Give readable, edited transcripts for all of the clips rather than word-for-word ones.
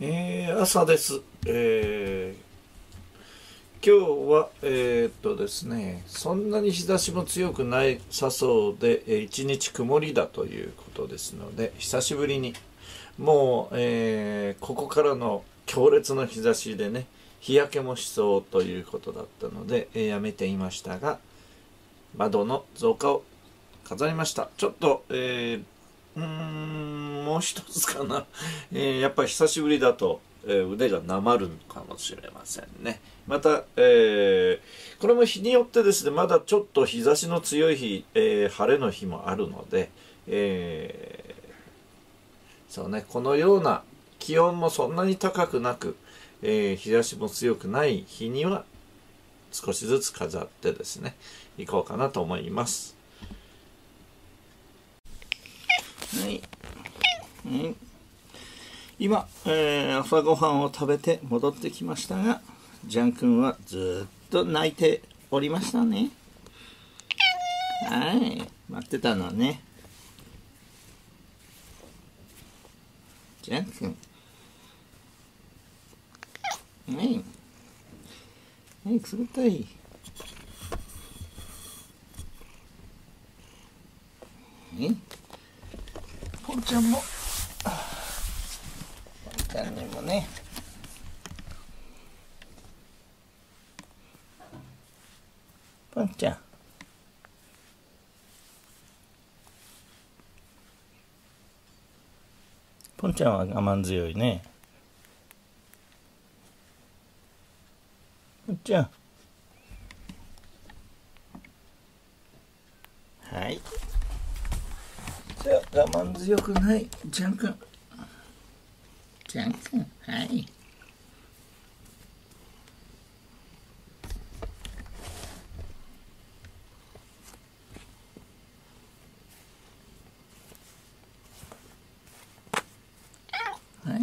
朝です。今日は、ですね、そんなに日差しも強くないさそうで、一日曇りだということですので、久しぶりに、もう、ここからの強烈な日差しでね、日焼けもしそうということだったので、やめていましたが、窓の増加を飾りました。ちょっと、もう一つかな。やっぱり久しぶりだと、腕がなまるのかもしれませんね。また、これも日によってですね、まだちょっと日差しの強い日、晴れの日もあるので、そうね、このような気温もそんなに高くなく、日差しも強くない日には少しずつ飾ってですね、いこうかなと思います。はい。今、朝ごはんを食べて戻ってきましたが、ジャン君はずっと泣いておりましたね。はい、待ってたのね。ジャン君。はい。はい、冷たい。ポンちゃんも。ポンちゃんにもね。ポンちゃん。ポンちゃんは我慢強いね。ポンちゃん。はい。じゃあ我慢強くないジャン君。ジャン君、はい。はい。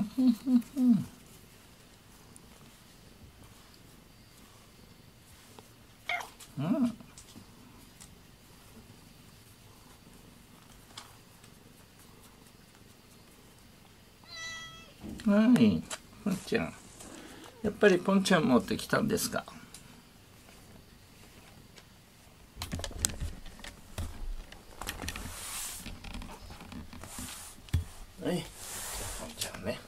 はい、ポンちゃん。やっぱりポンちゃん持ってきたんですか。はい、ポンちゃんね。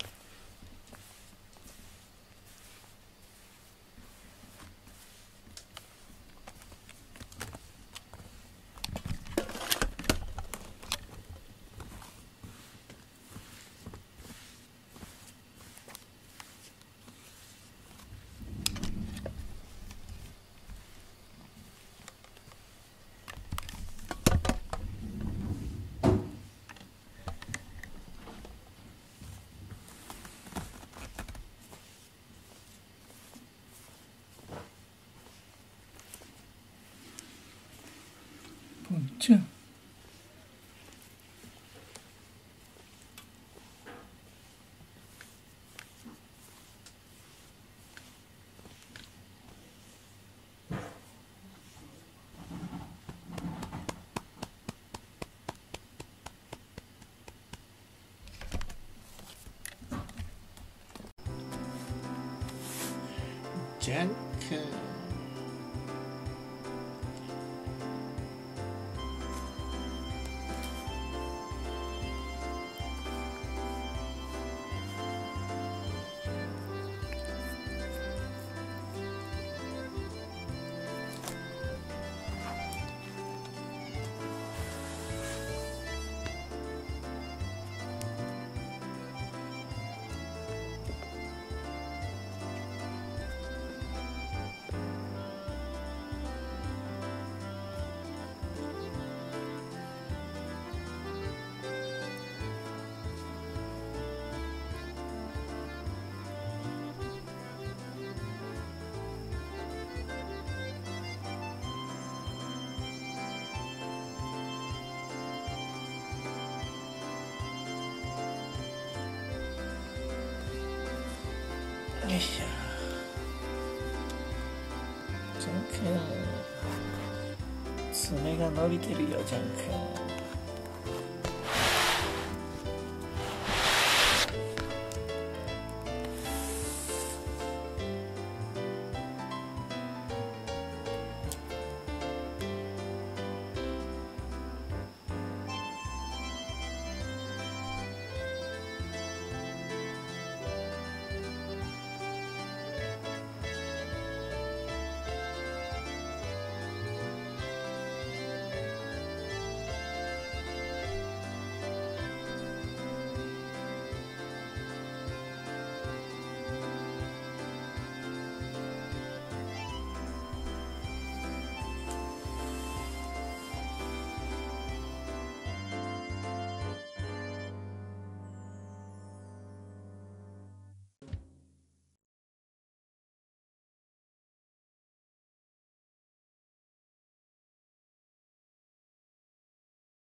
ポンちゃん。ジャン君。よいしょ。ジャン君、爪が伸びてるよ、ジャン君。